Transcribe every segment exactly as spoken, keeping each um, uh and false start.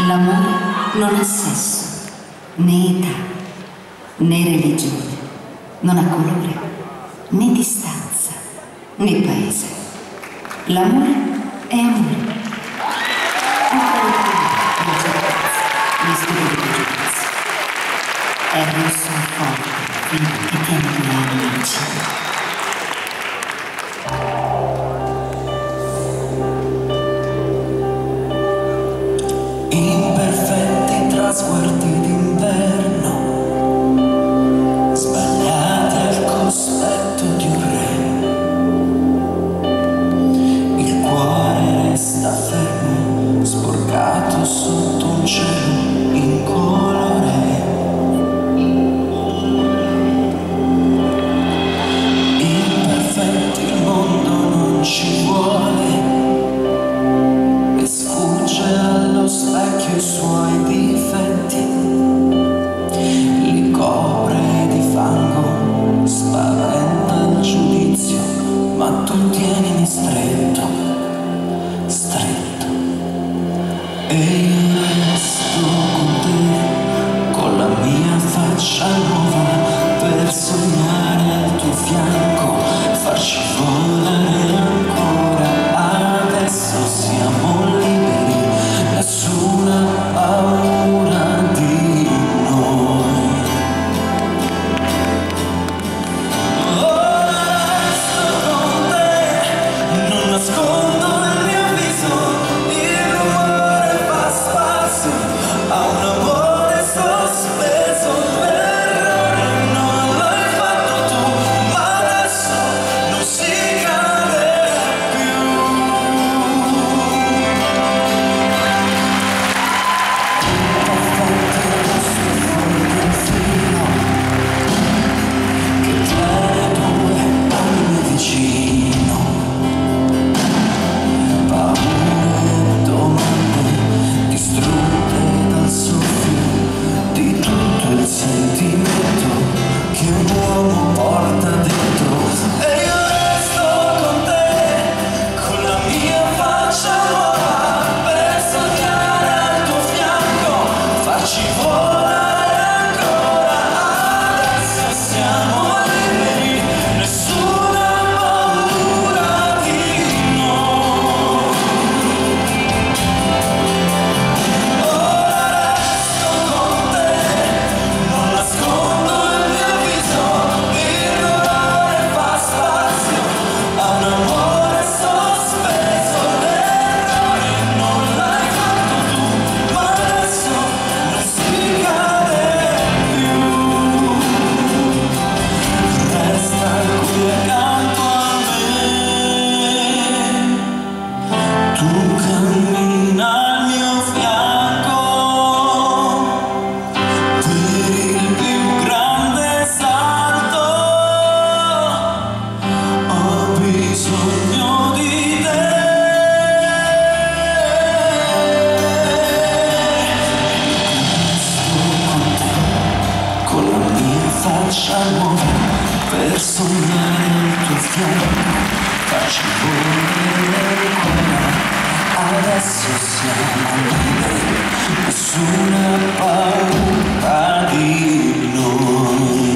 L'amore non ha sesso, né età, né religione, non ha colore, né distanza, né paese. L'amore è amore. Gli studi di giudizio. È rosso forte, vivo, che tiene le anime vicine. Imperfetti trasguardi d'inverno, sbagliati al cospetto di un re. Il cuore resta fermo, sporcato sotto un cielo incolore. Imperfetti il mondo non ci vuole e sfugge allo specchio i suoi difetti, li copre di fango, spaventa il giudizio, ma tu tienimi stretto, stretto, e io resto con te, con la mia faccia nuova, per sognare al tuo fianco, farci volare ancora. Adesso siamo liberi, nessuna paura di noi. Ora resto con te, non nascondo il mio viso, il rumore fa spazio a un amore sospeso. L'errore non l'hai fatto tu, ma adesso non si cade più. Che tra le due anime vicino, paure e domande distrutte dal soffio di tutto il sentimento che un uomo porta dentro. E io resto con te, con la mia faccia nuova, per sognare al tuo fianco, farci volare ancora. Adesso siamo liberi, nessuna paura di noi. Ora resto con te, non nascondo il mio viso, il rumore fa spazio a un amore sospeso. L'errore non l'hai fatto tu, ma adesso non si cade più. Resta qui accanto a me, tu cammina al mio fianco, per il più grande salto ho bisogno di te. Resto con te, con la mia faccia nuova, per sognare al tuo fianco, farci volare ancora. Adesso siamo liberi, nessuna paura di noi.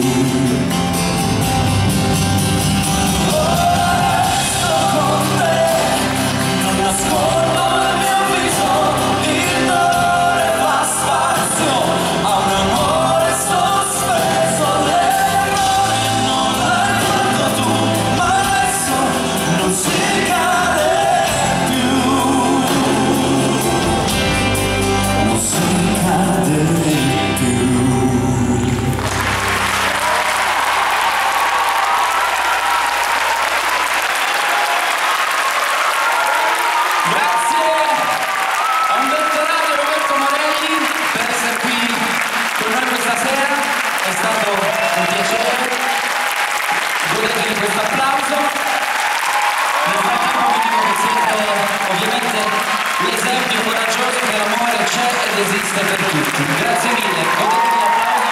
Ora resto con te, non nascondo il mio viso, il dolore fa spazio a un amore sospeso. L'errore non l'hai fatto tu, ma adesso non si cade più, non si cade più. Grazie a un dottorato Roberto Morelli per essere qui con noi questa sera, è stato un piacere, godetevi questo applauso. Nel frattempo vi dico che siete ovviamente l'esempio coraggioso che l'amore c'è ed esiste per tutti. Grazie mille, godetevi l'applauso.